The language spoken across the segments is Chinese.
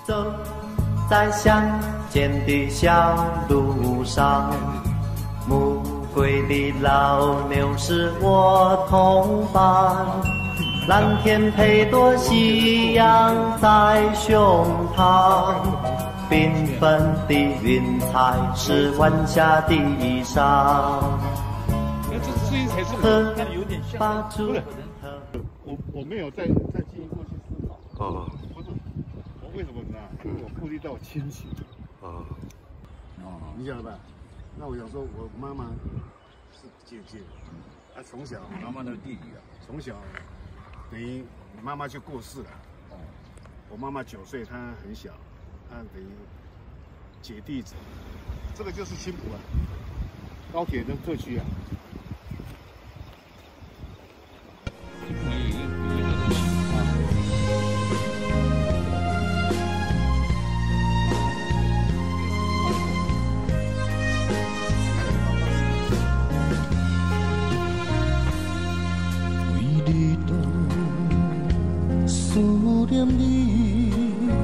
走在乡间的小路上，暮归的老牛是我同伴，蓝天配朵夕阳在胸膛，缤纷的云彩是晚霞的衣裳。河发出我没有再进一步去思考。 哦。 不是，我为什么呢？因为我顾虑到亲情。 哦。 你晓得吧？那我想说，我妈妈是姐姐，她从小妈妈的弟弟啊， 从小等于妈妈就过世了。哦。我妈妈9岁，她很小，她等于姐弟制。这个就是青浦啊，高铁的特区啊。 思念你，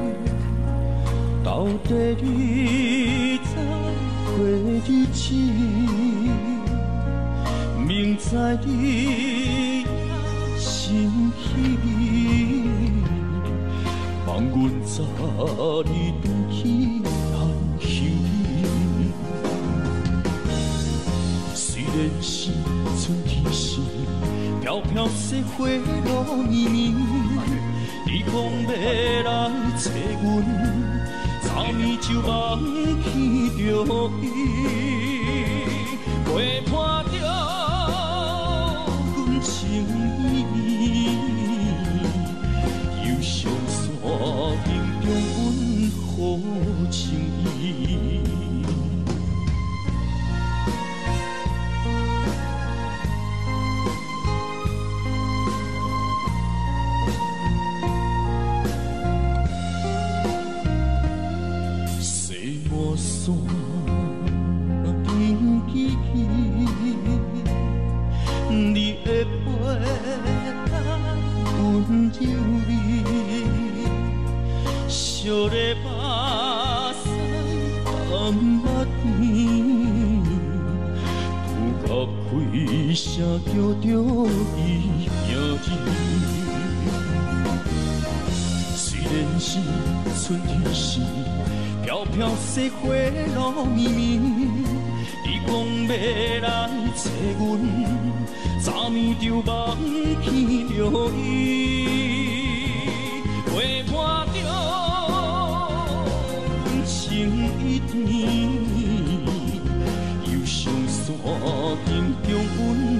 到底你在过日子？明知你也心虚，望阮早日转去含羞你。虽然是春天时，飘飘雪花落绵绵。你讲要来找阮，早暝就忘记着伊，陪伴着阮情意，忧伤山顶中阮好情意。山顶记起，你的背带温柔你，烧热目屎含目甜，拄到开声叫着伊名字。虽然是春天时。飘飘雪花落绵绵，你讲要来找阮，早暝就忘记着伊，陪伴着阮情意甜，忧伤山顶中阮。